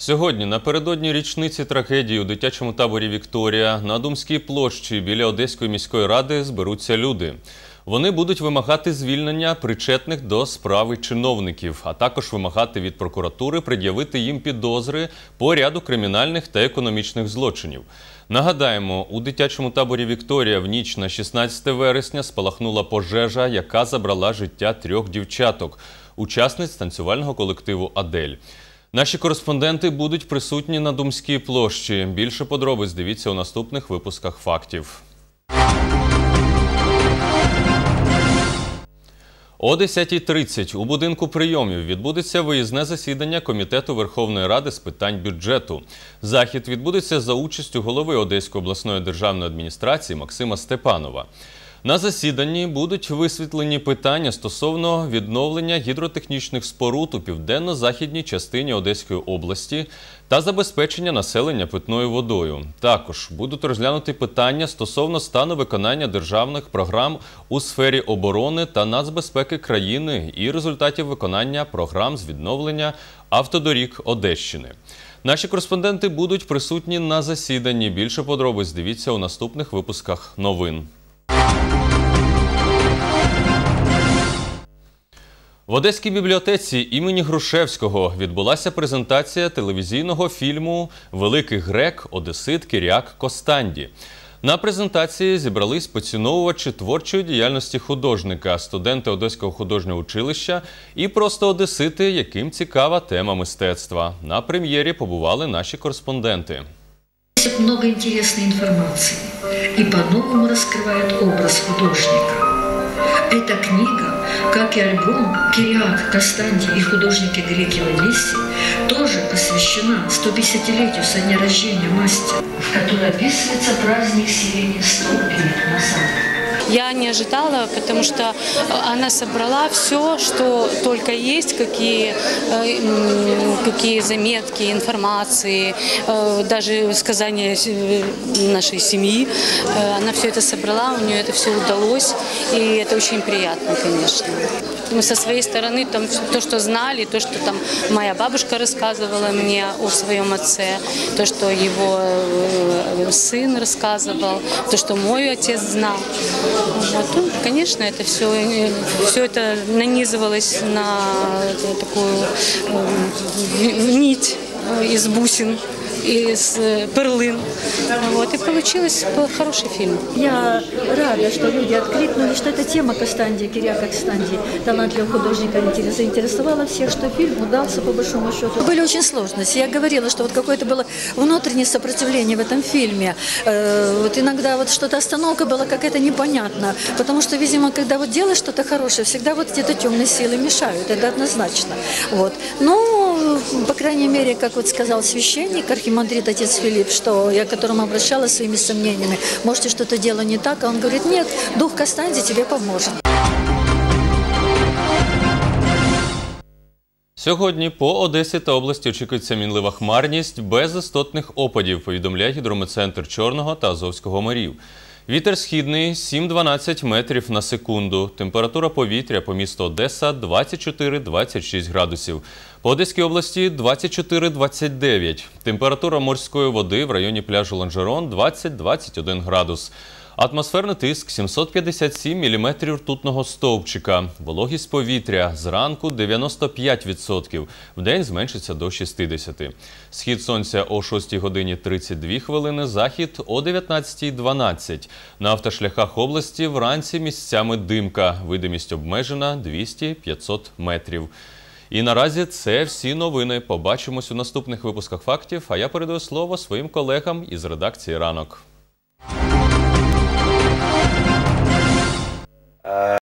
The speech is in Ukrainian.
Сьогодні, напередодні річниці трагедії у дитячому таборі «Вікторія», на Думській площі біля Одеської міської ради зберуться люди. Вони будуть вимагати звільнення причетних до справи чиновників, а також вимагати від прокуратури пред'явити їм підозри по ряду кримінальних та економічних злочинів. Нагадаємо, у дитячому таборі «Вікторія» в ніч на 16 вересня спалахнула пожежа, яка забрала життя 3 дівчаток, учасниць танцювального колективу «Адель». Наші кореспонденти будуть присутні на Думській площі. Більше подробиць дивіться у наступних випусках «Фактів». О 10:30 у будинку прийомів відбудеться виїзне засідання Комітету Верховної Ради з питань бюджету. Захід відбудеться за участю голови Одеської обласної державної адміністрації Максима Степанова. На засіданні будуть висвітлені питання стосовно відновлення гідротехнічних споруд у південно-західній частині Одеської області та забезпечення населення питною водою. Також будуть розглянуті питання стосовно стану виконання державних програм у сфері оборони та нацбезпеки країни і результатів виконання програм з відновлення автодоріг Одещини. Наші кореспонденти будуть присутні на засіданні. Більше подробиць дивіться у наступних випусках новин. В Одеській бібліотеці імені Грушевського відбулася презентація телевізійного фільму «Великий грек, одесит, Кіріак Костанді». На презентації зібрались поціновувачі творчої діяльності художника, студенти Одеського художнього училища і просто одесити, яким цікава тема мистецтва. На прем'єрі побували наші кореспонденти. Много интересной информации и по-новому раскрывает образ художника. Эта книга, как и альбом «Кириак Костанди и художники-греки в Одессе», тоже посвящена 150-летию со дня рождения мастера, в которой описывается праздник селения 100 лет назад. Я не ожидала, потому что она собрала все, что только есть, какие заметки, информации, даже сказания нашей семьи. Она все это собрала, у нее это все удалось, и это очень приятно, конечно. Мы со своей стороны, там, то, что знали, то, что там моя бабушка рассказывала мне о своем отце, то, что его сын рассказывал, то, что мой отец знал. Вот. Ну, конечно, это все это нанизывалось на такую нить из бусин, из перлин. Вот, и получился хороший фильм. Я рада, что люди откликнули, что эта тема Костанди, Кириака Костанди, талантливого художника, заинтересовала всех, что фильм удался по большому счету. Были очень сложности. Я говорила, что вот какое-то было внутреннее сопротивление в этом фильме. Вот иногда вот что-то остановка была какая-то непонятна, потому что, видимо, когда вот делаешь что-то хорошее, всегда вот где-то темные силы мешают, это однозначно. Вот. Но, по крайней мере, как вот сказал священник, архимандрит отец Филипп, что я к которому обращалась своими сомнениями, можете что-то делать не так, а он говорит, нет, дух Костанди тебе поможет. Сьогодні по Одесі та області очікується мінлива хмарність без істотних опадів, повідомляє гідрометцентр Чорного та Азовського морів. Вітер східний 7-12 метрів на секунду. Температура повітря по місту Одеса 24-26 градусів. По Одеській області 24-29. Температура морської води в районі пляжу Ланжерон 20-21 градус. Атмосферний тиск 757 мм ртутного стовпчика. Вологість повітря зранку 95%. Вдень зменшиться до 60%. Схід сонця о 6 годині 32 хвилини, захід о 19:12. На автошляхах області вранці місцями димка. Видимість обмежена 200-500 метрів. І наразі це всі новини. Побачимось у наступних випусках «Фактів», а я передаю слово своїм колегам із редакції «Ранок».